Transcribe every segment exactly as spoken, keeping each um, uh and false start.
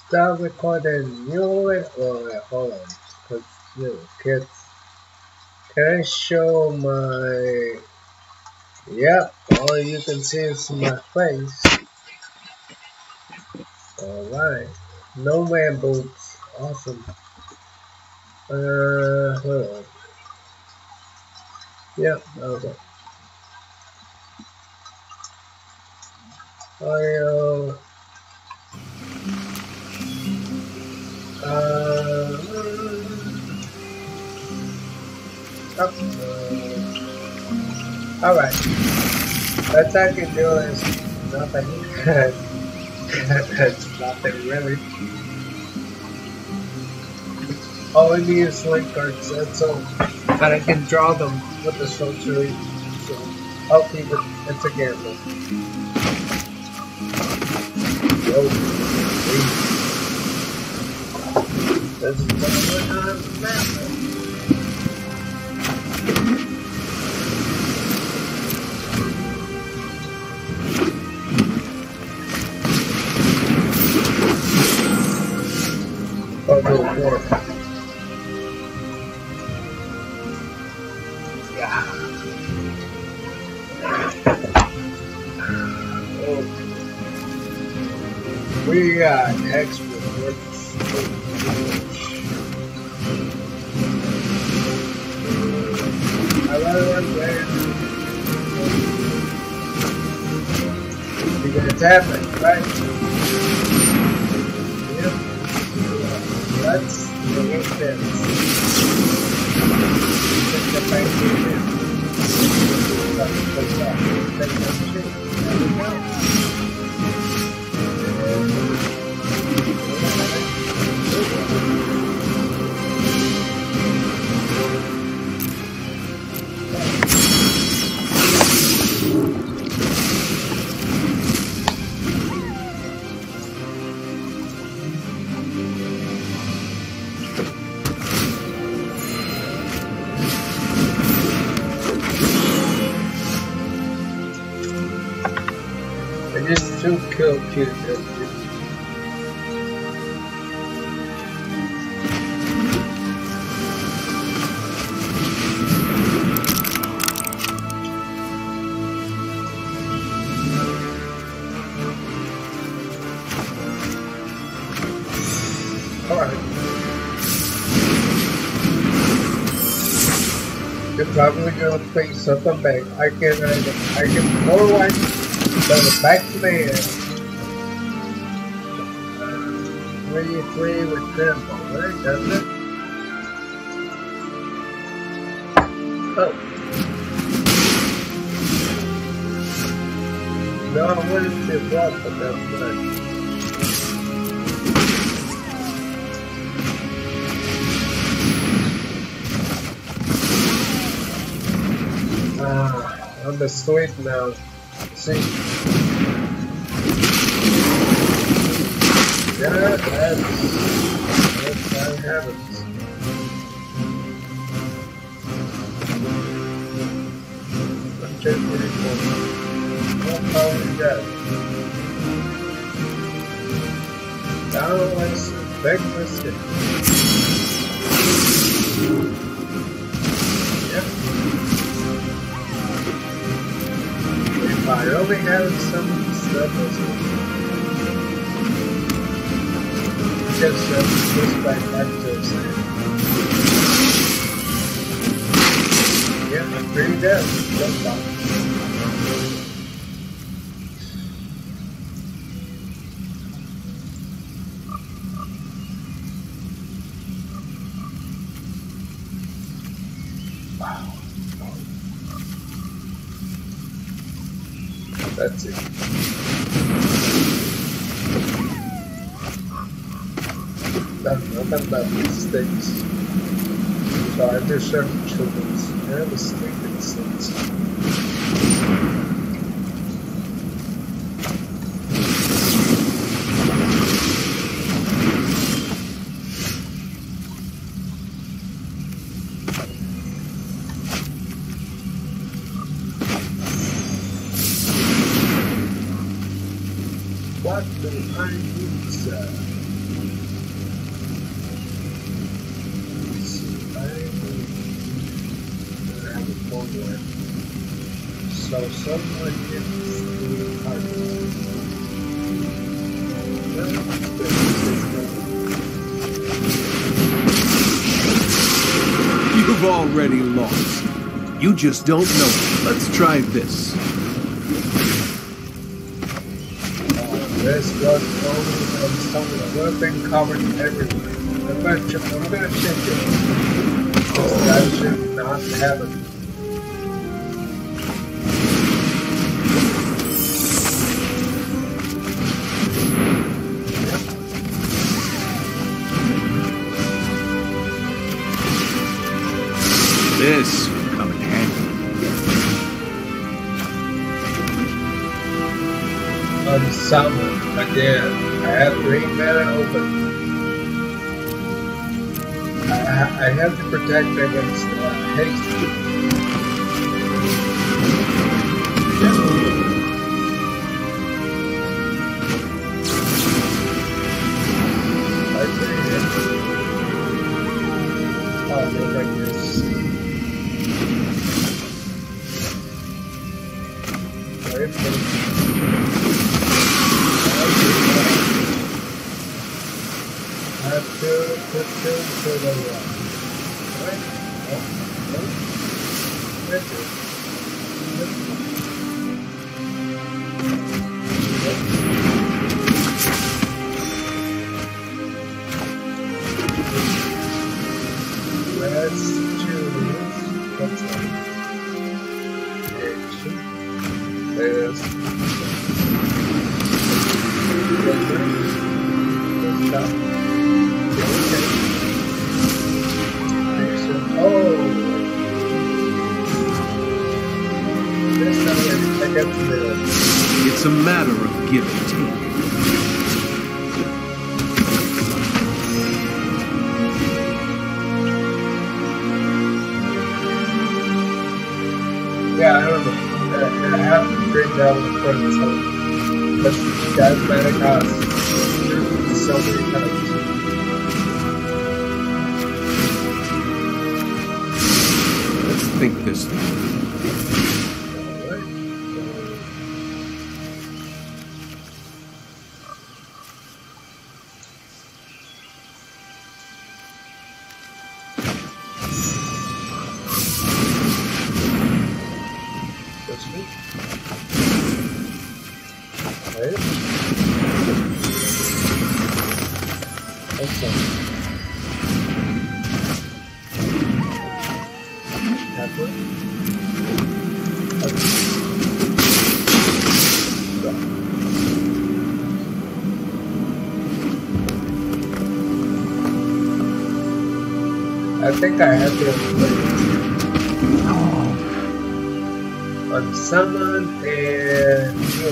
Stop recording. You wait. Oh, wait, hold on. Cause you kids. Can I show my? Yep. All you can see is my face. All right. No man boots. Awesome. Uh, hold on. Yep. Okay. I uh. Uh. Up. Uh, all right. That's I can do is nothing. That's nothing really. All I need is link cards, that's all. And I can draw them with the sorcery. So I'll keep it. It's a gamble. Yo, this is what we're on the map. Oh, no, more. Yeah. Oh. We got extra works. I rather run there. You're gonna tap it, right? Yep. Let's delete this. Take the back here. Take that. Take that shit. There we go. I just two kill cute. Alright. You're probably gonna think something back. I can either I can more like Go back to the air. Three, three with tempo, right? Doesn't it? Oh. No, I wanted to block, but that's good. Ah, I'm asleep now. See? Yeah, that's, that's how it happens. One, two, three, four. What power we got? Down let's big biscuit. Yep. If I only had some of the stuff, just uh, this back back to us. Yeah, pretty dead. Jump on. Wow. That's it. Nothing but mistakes. So I do certain children's yeah, mistakes. What do I need, sir? everywhere. So someone gets the harvest. You've already lost. You just don't know it. Let's try this. This was only from some weapon covered everywhere. I'm gonna, ch I'm gonna check it. Because that should not happen. This will come in handy. Unsummon again. I have green mana open. I, I have to protect against uh, haste. I think it. Oh, no, like this. Wait for it. I have to put them to the right. Right? Oh, no. That's it. Let's choose. What's that? Action. There's. Stop. Oh! This time I get to the... It's a matter of give and take. Yeah, I don't know. I, I have to bring down the front so but that mana cost so many times. Let's think this through. I think I have to unsummon and heal.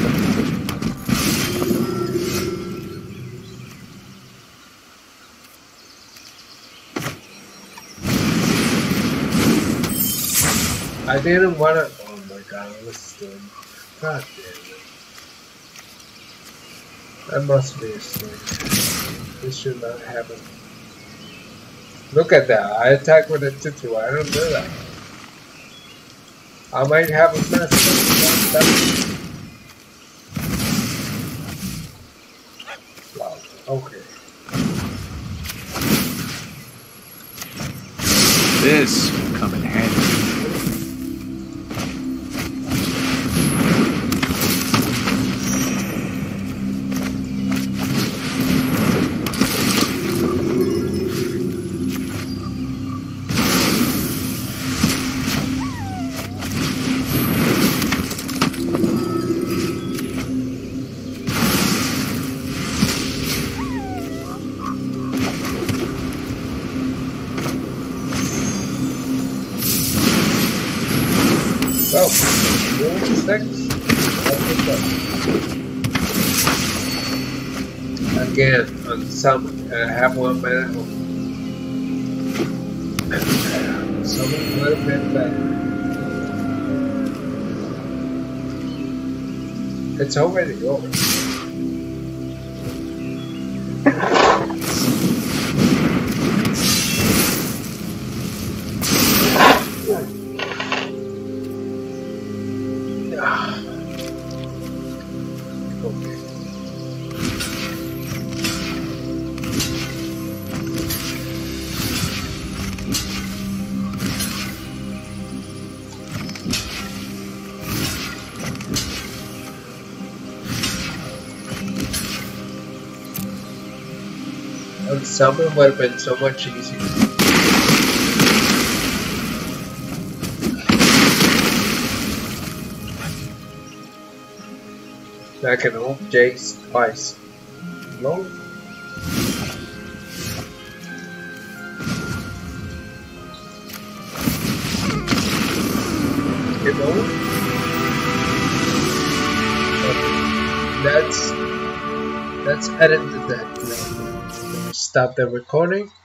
I didn't want to. Oh my god, what's this? God damn it. That must be a mistake. This should not happen. Look at that. I attack with a tutu. I don't do that. I might have a mess. Wow. Okay. This will come in handy. Oh, six. Again, on summon, I have one mana. Summon a little bit better. It's already yours. On someone would have been so much easier. I can ult Jace twice. No. You know? That's that's edit that. Stop the recording.